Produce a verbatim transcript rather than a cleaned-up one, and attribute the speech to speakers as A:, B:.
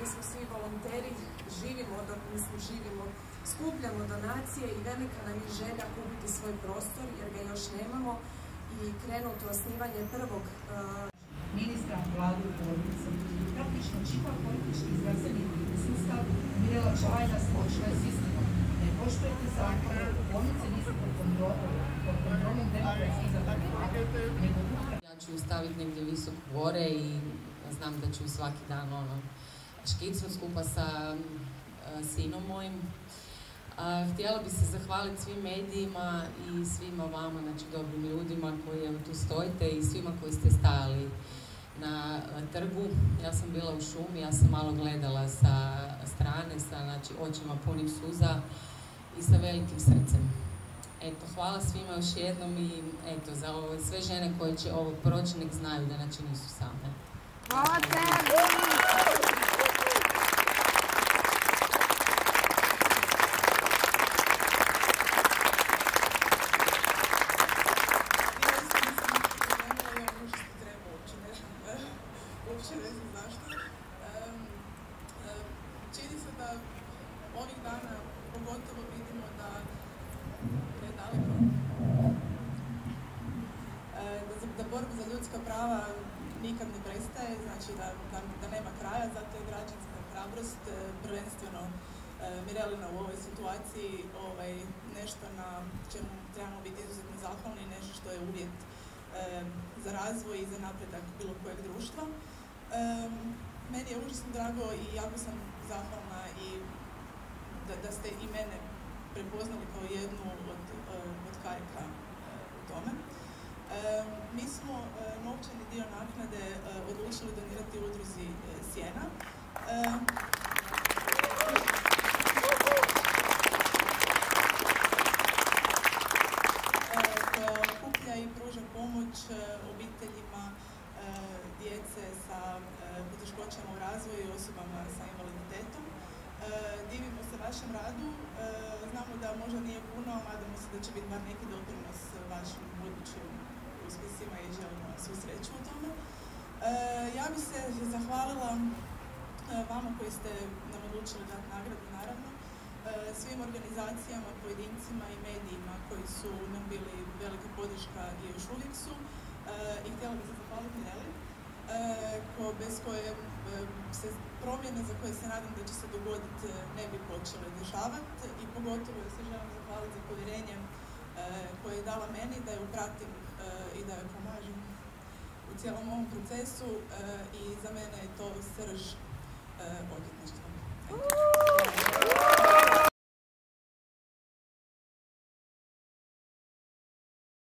A: mi smo svi volonteri, živimo, dok mislim živimo, skupljamo donacije i velika nam je želja kupiti svoj prostor jer ga još nemamo i krenuti u osnivanje prvog uh...
B: ministra, vladu i porodice. Praktično čitav politički zdravstveni sustav Mirela Čavajda skočila je s istinom. Ne poštujete zakone, bolnice nisu pod kontrolom demokratskih zakonodavstva, nego upravo.
C: Ja ću staviti negdje visoko gore i znam da ću svaki dan ono, škicnut skupa sa uh, sinom mojim. Uh, htjela bi se zahvaliti svim medijima i svima vama, znači dobrim ljudima koji tu stojite i svima koji ste stajali na uh, trgu. Ja sam bila u šumi, ja sam malo gledala sa strane, sa znači, očima punim suza i sa velikim srcem. Eto, hvala svima još jednom i eto, za ovo, sve žene koje će ovo proći nek znaju da znači nisu same.
D: Hvala tebi!
E: Čini se da ovih dana pogotovo vidimo da je daleko, da borba za ljudska prava nikad ne prestaje, znači da, da, da nema kraja, zato je građanska hrabrost prvenstveno Mirelina u ovoj situaciji ovaj, nešto na čemu trebamo biti izuzetno zahvalni, nešto što je uvjet za razvoj i za napredak bilo kojeg društva. Meni je užasno drago i jako sam zahvalna i da, da ste i mene prepoznali kao jednu od, od karika u tome. Mi smo novčani dio naknade odlučili donirati udruzi Sjena. Koja okuplja i pruža pomoć obiteljima djece sa poteškoćama u razvoju i osobama sa invaliditetom. Divimo se vašem radu, znamo da možda nije puno, a nadamo se da će biti bar neki doprinos vašim budućim uspjesima i želimo svu sreću u tome. Ja bih se zahvalila vama koji ste nam odlučili dati nagradu, naravno, svim organizacijama, pojedincima i medijima koji su nam bili velika podrška i još uvijek su. I htjela bih se zahvaliti Mireli, bez koje se promjene za koje se nadam da će se dogoditi ne bi počele dešavati i pogotovo se želim zahvaliti za povjerenje koje je dala meni da je upratim i da je pomažem u cijelom ovom procesu i za mene je to srž od